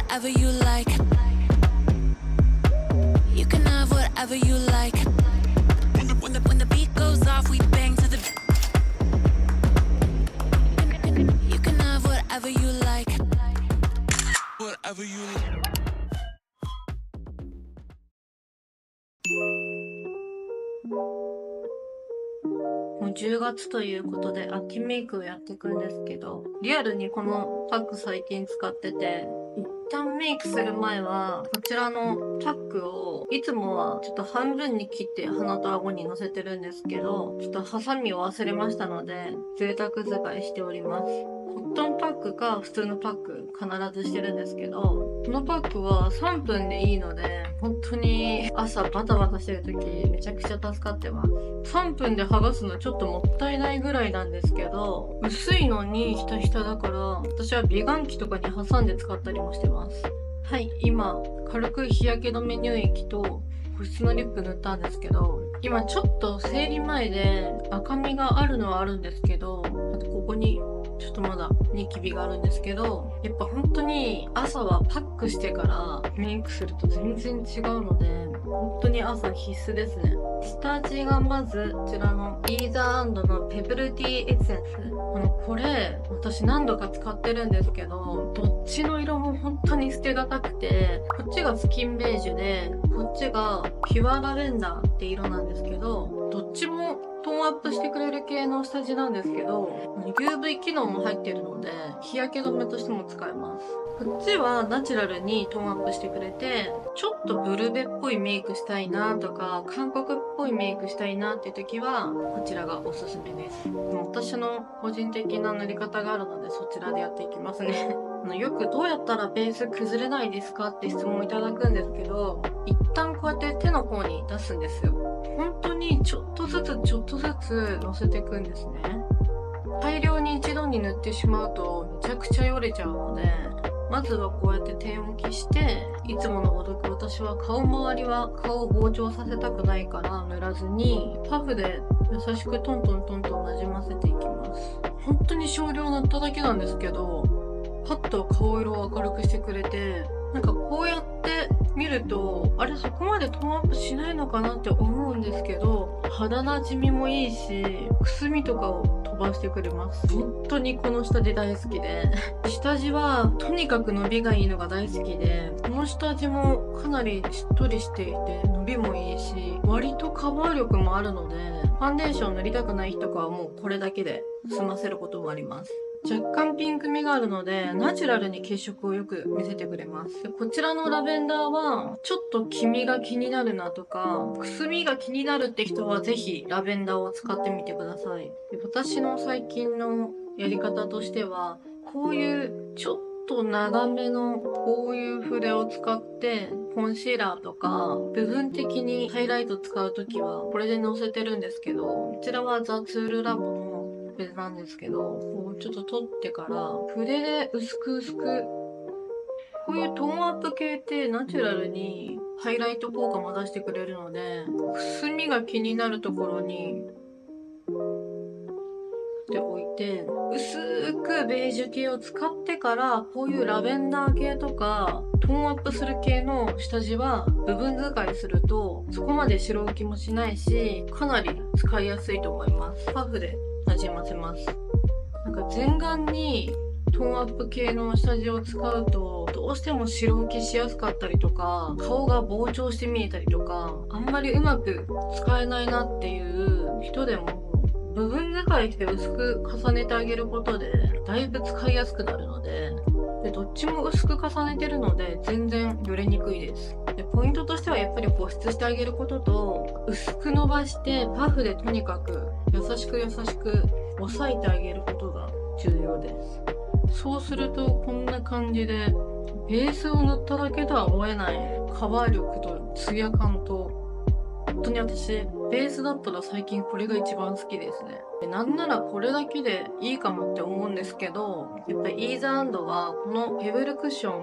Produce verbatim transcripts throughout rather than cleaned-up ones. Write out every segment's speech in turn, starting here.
whatever you like. You can have whatever you like. When the, when the, when the beat goes off, we bang to the. You can have whatever you like. Whatever you like. もうじゅうがつということで秋メイクをやっていくんですけど、リアルにこのパック最近使ってて、一旦メイクする前はこちらのパックをいつもはちょっと半分に切って鼻と顎に乗せてるんですけど、ちょっとハサミを忘れましたので贅沢使いしております。コットンパックか普通のパック必ずしてるんですけど、このパックはさんぷんでいいので本当に朝バタバタしてる時めちゃくちゃ助かってます。さんぷんで剥がすのちょっともったいないぐらいなんですけど、薄いのにひたひただから私は美顔器とかに挟んで使ったりもしてます。はい、今軽く日焼け止め乳液と保湿のリップ塗ったんですけど、今ちょっと生理前で赤みがあるのはあるんですけど、あとここにちょっとまだニキビがあるんですけど、やっぱ本当に朝はパックしてからメイクすると全然違うので、本当に朝必須ですね。下地がまずこちらのイーザーアンドのペブルティーエッセンス。あのこれ私何度か使ってるんですけど、どっちの色も本当に捨てがたくて、こっちがスキンベージュでこっちがピュアラベンダーって色なんですけど、どっちもトーンアップしてくれる系の下地なんですけど、 ユーブイ 機能も入ってるので日焼け止めとしても使えます。こっちはナチュラルにトーンアップしてくれて、ちょっとブルベっぽいメイクしたいなとか韓国っぽいメイクしたいなっていう時はこちらがおすすめです。私の個人的な塗り方があるのでそちらでやっていきますね。よくどうやったらベース崩れないですかって質問をいただくんですけど、一旦こうやって手の方に出すんですよ。本当にちょっとずつちょっとずつのせていくんですね。大量に一度に塗ってしまうとめちゃくちゃよれちゃうので、まずはこうやって点置きして、いつものごとく私は顔周りは顔を膨張させたくないから塗らずにパフで優しくトントントントンなじませていきます。本当に少量塗っただけなんですけど、パッと顔色を明るくしてくれて、なんかこうやって見るとあれそこまでトーンアップしないのかなって思うんですけど、肌なじみもいいしくすみとかを飛ばしてくれます。本当にこの下地大好きで、下地はとにかく伸びがいいのが大好きで、この下地もかなりしっとりしていて伸びもいいし割とカバー力もあるので、ファンデーション塗りたくない日とかはもうこれだけで済ませることもあります。若干ピンクみがあるのでナチュラルに血色をよく見せてくれます。でこちらのラベンダーはちょっと黄身が気になるなとかくすみが気になるって人はぜひラベンダーを使ってみてください。で私の最近のやり方としては、こういうちょっと長めのこういう筆を使ってコンシーラーとか部分的にハイライト使うときはこれでのせてるんですけど、こちらはザ・ツールラボの筆なんですけど、こうちょっと取ってから筆で薄く薄く、こういうトーンアップ系ってナチュラルにハイライト効果も出してくれるので、くすみが気になるところにって置いて薄くベージュ系を使ってから、こういうラベンダー系とかトーンアップする系の下地は部分使いするとそこまで白浮きもしないし、かなり使いやすいと思います。パフでなじませます。なんか全顔にトーンアップ系の下地を使うとどうしても白浮きしやすかったりとか顔が膨張して見えたりとか、あんまりうまく使えないなっていう人でも部分使いして薄く重ねてあげることでだいぶ使いやすくなるので、でどっちも薄く重ねてるので全然よれにくいです。でポイントとしてはやっぱり保湿してあげることと、薄く伸ばしてパフでとにかく優しく優しく押さえてあげることが重要です。そうするとこんな感じでベースを塗っただけとは思えないカバー力とツヤ感と、本当に私ベースだったら最近これが一番好きですね。でなんならこれだけでいいかもって思うんですけど、やっぱりイーザーアンドはこのペブルクッションが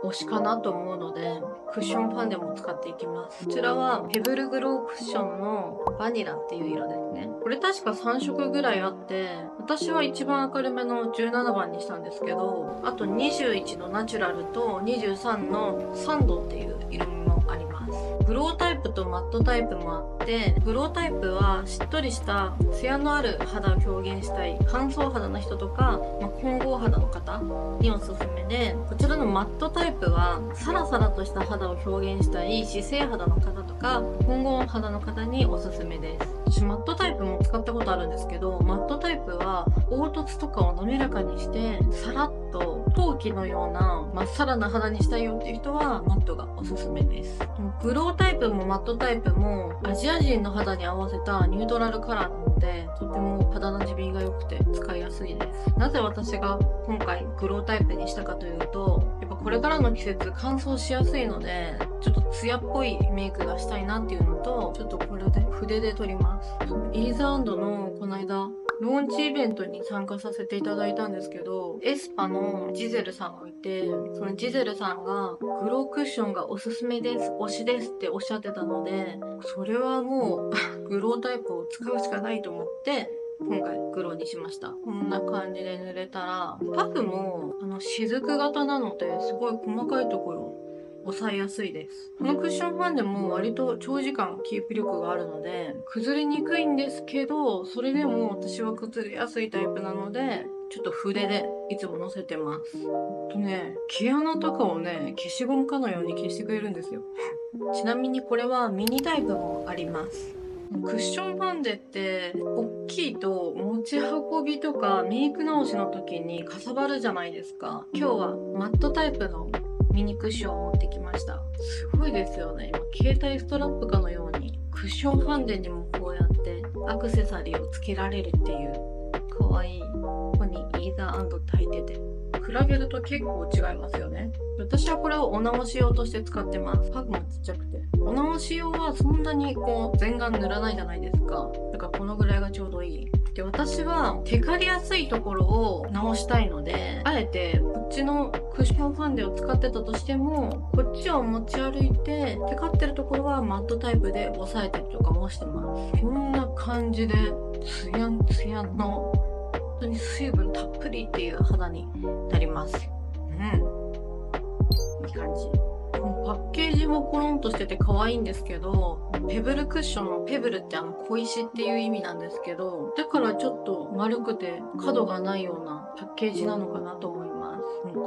推しかなと思うので、クッションファンデも使っていきます。こちらはペブルグロークッションのバニラっていう色ですね。これ確かさん色ぐらいあって、私は一番明るめのじゅうななばんにしたんですけど、あとにじゅういちのナチュラルとにじゅうさんのサンドっていう色味もあります。グロータイプとマットタイプもあって、グロータイプはしっとりしたツヤのある肌を表現したい乾燥肌の人とか、まあ、混合肌の方におすすめで、こちらのマットタイプはサラサラとした肌を表現したい脂性肌の方とか混合肌の方におすすめです。私マットタイプも使ったことあるんですけど、マットタイプは凹凸とかを滑らかにしてさらっと陶器のようなまっさらな肌にしたいよっていう人はマットがおすすめです。グロータイプもマットタイプもアジア人の肌に合わせたニュートラルカラーなので、とても肌なじみが良くて使いやすいです。なぜ私が今回グロータイプにしたかというと、やっぱこれからの季節乾燥しやすいので、ちょっとツヤっぽいメイクがしたいなっていうのと、ちょっとこれで筆で撮ります。イーズアンドのこの間ローンチイベントに参加させていただいたんですけど、エスパのジゼルさんがいて、そのジゼルさんがグロークッションがおすすめです、推しですっておっしゃってたので、それはもうグロータイプを使うしかないと思って今回グローにしました。こんな感じで塗れたら、パフもあの雫型なのですごい細かいところ抑えやすいです。このクッションファンデも割と長時間キープ力があるので崩れにくいんですけど、それでも私は崩れやすいタイプなのでちょっと筆でいつものせてます。とね、毛穴とかをね、消しゴムかのように消してくれるんですよ。ちなみにこれはミニタイプもあります。クッションファンデって大きいと持ち運びとかメイク直しの時にかさばるじゃないですか。今日はマットタイプのミニクッションを持ってきました。すごいですよね。今携帯ストラップかのようにクッションファンデにもこうやってアクセサリーをつけられるっていうかわいい。ここにイーザー&って入ってて、比べると結構違いますよね。私はこれをお直し用として使ってます。パフもちっちゃくて。お直し用はそんなにこう全顔塗らないじゃないですか。だからこのぐらいがちょうどいい。で、私はテカりやすいところを直したいので、あえてこっちのクッションファンデを使ってたとしても、こっちを持ち歩いて、テカってるところはマットタイプで押さえたりとかもしてます。こんな感じで、ツヤンツヤンの、本当に水分たっぷりっていう肌になります。うん。いい感じ。パッケージもコロンとしてて可愛いんですけど、ペブルクッションのペブルってあの小石っていう意味なんですけど、だからちょっと丸くて角がないようなパッケージなのかなと思います。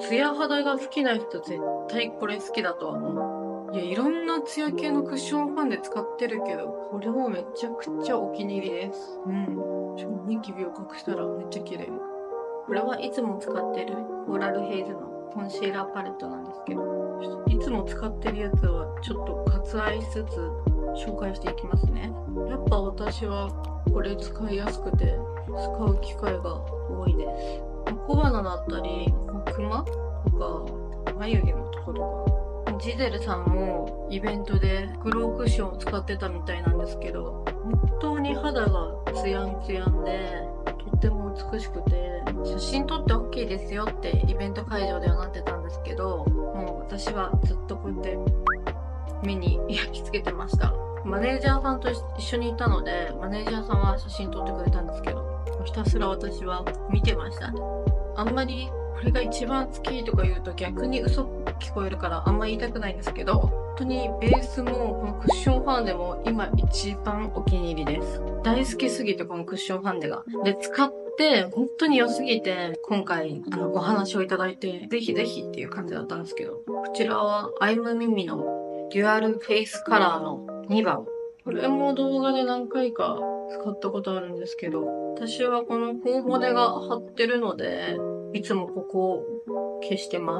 ツヤ肌が好きな人絶対これ好きだとは思う。いや、いろんなツヤ系のクッションファンデ使ってるけど、これもめちゃくちゃお気に入りです。うん。ちょっとニキビを隠したらめっちゃ綺麗。これはいつも使ってるコーラルヘイズのコンシーラーパレットなんですけど、いつも使ってるやつはちょっと割愛しつつ紹介していきますね。やっぱ私はこれ使いやすくて使う機会が多いです。小鼻だったり、クマとか眉毛のとことか。ジゼルさんもイベントでグロークッションを使ってたみたいなんですけど、本当に肌がツヤンツヤンでとっても美しくて、写真撮って オーケー ですよってイベント会場ではなってたんですけど、もう私はずっとこうやって目に焼き付けてました。マネージャーさんと一緒にいたので、マネージャーさんは写真撮ってくれたんですけど、ひたすら私は見てましたね。あんまりこれが一番好きとか言うと逆に嘘聞こえるからあんま言いたくないんですけど、本当にベースもこのクッションファンデも今一番お気に入りです。大好きすぎてこのクッションファンデが。で、使って本当に良すぎて今回あのご話をいただいてぜひぜひっていう感じだったんですけど、こちらはアイムミミのデュアルフェイスカラーのにばん。これも動画で何回か使ったことあるんですけど、私はこの頬骨が張ってるのでいつもここを消してます。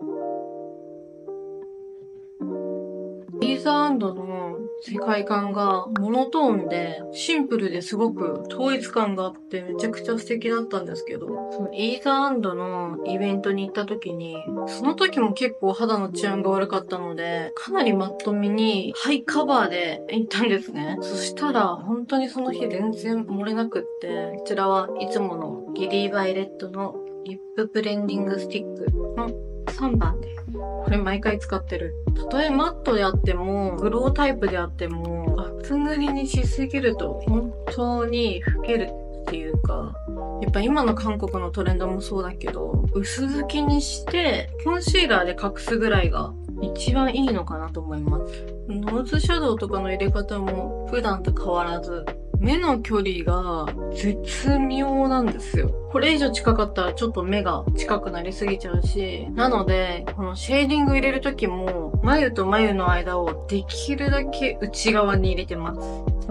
イーザー&の世界観がモノトーンでシンプルですごく統一感があってめちゃくちゃ素敵だったんですけど、そのイーザー&のイベントに行った時に、その時も結構肌の治安が悪かったので、かなりマットめにハイカバーで行ったんですね。そしたら本当にその日全然漏れなくって、こちらはいつものギリーバイレットのリップブレンディングスティックのさんばんです。ここれ毎回使ってる。たとえマットであっても、グロータイプであっても、厚塗りにしすぎると本当に老けるっていうか、やっぱ今の韓国のトレンドもそうだけど、薄付きにして、コンシーラーで隠すぐらいが一番いいのかなと思います。ノーズシャドウとかの入れ方も普段と変わらず、目の距離が絶妙なんですよ。これ以上近かったらちょっと目が近くなりすぎちゃうし、なので、このシェーディング入れるときも、眉と眉の間をできるだけ内側に入れてます。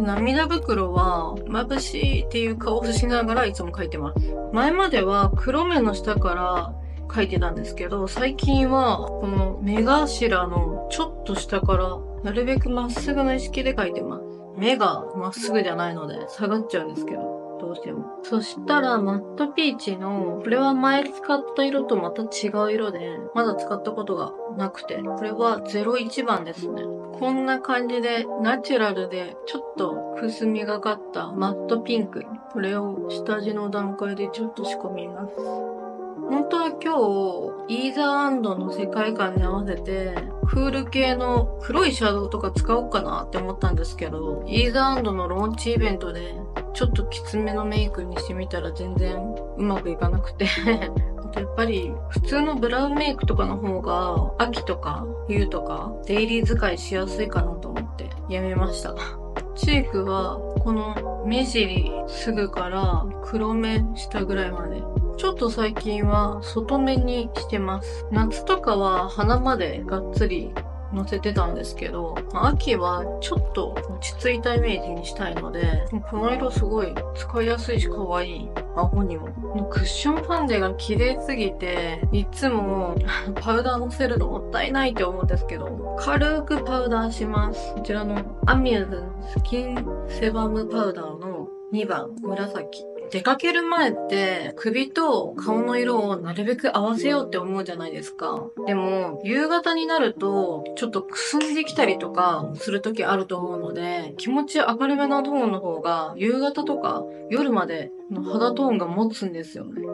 涙袋は眩しいっていう顔をしながらいつも描いてます。前までは黒目の下から描いてたんですけど、最近はこの目頭のちょっと下からなるべくまっすぐの意識で描いてます。目がまっすぐじゃないので下がっちゃうんですけど、どうしても。そしたらマットピーチの、これは前使った色とまた違う色で、まだ使ったことがなくて、これはゼロいちばんですね。こんな感じでナチュラルでちょっとくすみがかったマットピンク。これを下地の段階でちょっと仕込みます。本当は今日、イーザー&の世界観に合わせて、クール系の黒いシャドウとか使おうかなって思ったんですけど、イーザー&のローンチイベントで、ちょっときつめのメイクにしてみたら全然うまくいかなくてあとやっぱり普通のブラウンメイクとかの方が秋とか冬とかデイリー使いしやすいかなと思ってやめました。チークはこの目尻すぐから黒目下ぐらいまで。ちょっと最近は外目にしてます。夏とかは鼻までがっつり乗せてたんですけど、秋はちょっと落ち着いたイメージにしたいので、この色すごい使いやすいし可愛い。顎にも。クッションファンデが綺麗すぎて、いつもパウダー乗せるのもったいないって思うんですけど、軽くパウダーします。こちらのアミューズのスキンセバムパウダーのにばん、紫。出かける前って首と顔の色をなるべく合わせようって思うじゃないですか。でも夕方になるとちょっとくすんできたりとかする時あると思うので、気持ち明るめなトーンの方が夕方とか夜までの肌トーンが持つんですよね。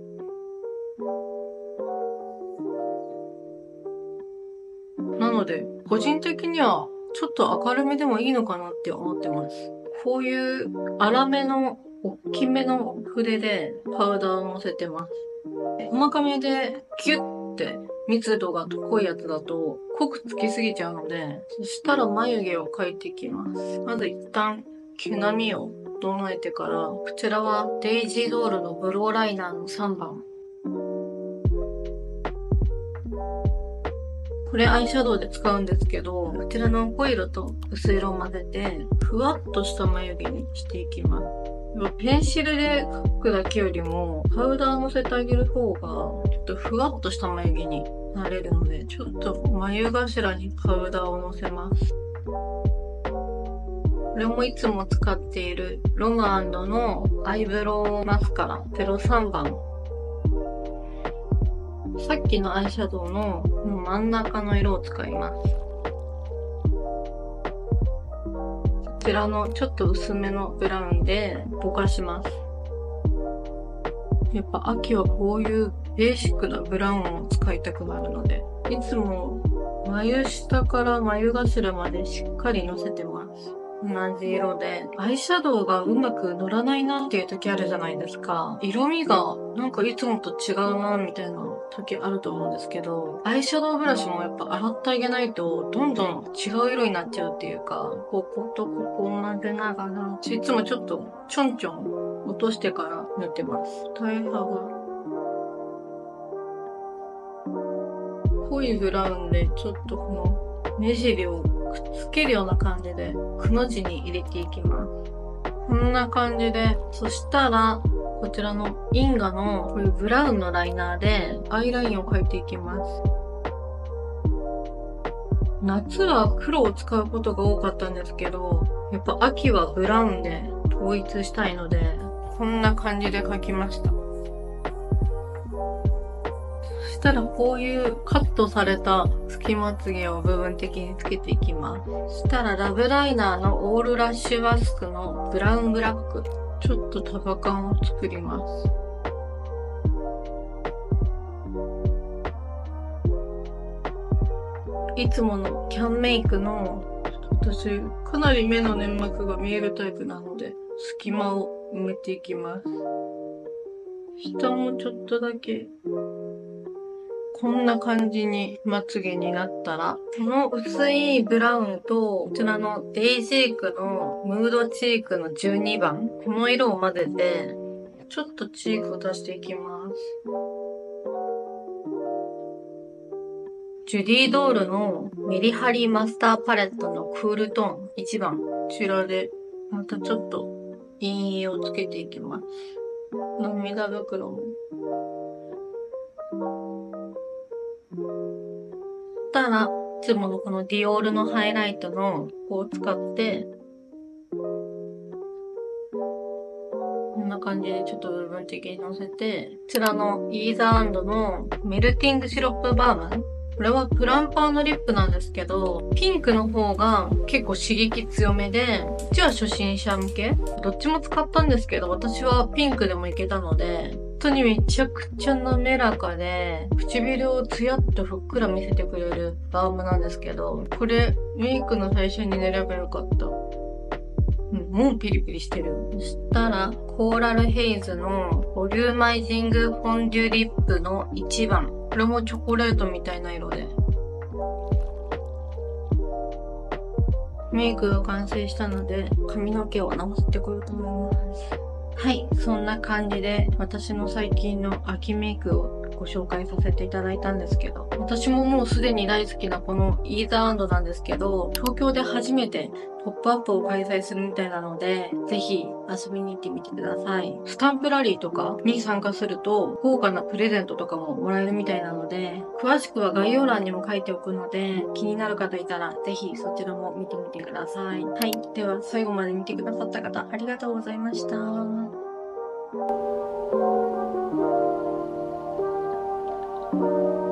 なので個人的にはちょっと明るめでもいいのかなって思ってます。こういう粗めの大きめの筆でパウダーを乗せてます。細かめでキュッて密度が濃いやつだと濃くつきすぎちゃうので、そしたら眉毛を描いていきます。まず一旦毛並みを整えてから、こちらはデイジードールのブローライナーのさんばん。これアイシャドウで使うんですけど、こちらの濃い色と薄い色を混ぜて、ふわっとした眉毛にしていきます。ペンシルで描くだけよりも、パウダー乗せてあげる方が、ちょっとふわっとした眉毛になれるので、ちょっと眉頭にパウダーを乗せます。これもいつも使っているロム&のアイブロウマスカラゼロさんばん。さっきのアイシャドウの真ん中の色を使います。こちらのちょっと薄めのブラウンでぼかします。やっぱ秋はこういうベーシックなブラウンを使いたくなるので、いつも眉下から眉頭までしっかりのせてます。同じ色で、アイシャドウがうまく乗らないなっていう時あるじゃないですか。色味がなんかいつもと違うなみたいな時あると思うんですけど、アイシャドウブラシもやっぱ洗ってあげないとどんどん違う色になっちゃうっていうか、こことここを混ぜながら、いつもちょっとちょんちょん落としてから塗ってます。大幅。濃いブラウンでちょっとこの目尻をくっつけるような感じでくの字に入れていきます。こんな感じで、そしたらこちらのインガのこういうブラウンのライナーでアイラインを描いていきます。夏は黒を使うことが多かったんですけど、やっぱ秋はブラウンで統一したいので、こんな感じで描きました。そしたらこういうカットされたつきまつげを部分的につけていきます。そしたらラブライナーのオールラッシュマスクのブラウンブラック。ちょっと束感を作ります。 いつものキャンメイクの、私、かなり目の粘膜が見えるタイプなので、隙間を埋めていきます。下もちょっとだけ、こんな感じにまつげになったら、この薄いブラウンと、こちらのデイジークのムードチークのじゅうにばん、この色を混ぜて、ちょっとチークを出していきます。ジュディドールのメリハリマスターパレットのクールトーンいちばん。こちらで、またちょっと陰影をつけていきます。涙袋も。そしたら、いつものこのディオールのハイライトのここを使って、こんな感じでちょっと部分的に乗せて、こちらのイーザー&のメルティングシロップバーム。これはプランパーのリップなんですけど、ピンクの方が結構刺激強めで、こっちは初心者向け。どっちも使ったんですけど、私はピンクでもいけたので、本当にめちゃくちゃ滑らかで、唇をツヤっとふっくら見せてくれるバームなんですけど、これメイクの最初に塗ればよかった。うん、もうピリピリしてる。そしたら、コーラルヘイズのボリューマイジングフォンデュリップのいちばん。これもチョコレートみたいな色で。メイクが完成したので、髪の毛を直してこようと思います。はい、そんな感じで、私の最近の秋メイクをご紹介させていただいたんですけど、私ももうすでに大好きなこのイーザー&なんですけど、東京で初めてポップアップを開催するみたいなので、ぜひ遊びに行ってみてください。スタンプラリーとかに参加すると、豪華なプレゼントとかももらえるみたいなので、詳しくは概要欄にも書いておくので、気になる方いたら、ぜひそちらも見てみてください。はい。では、最後まで見てくださった方、ありがとうございました。Thank you.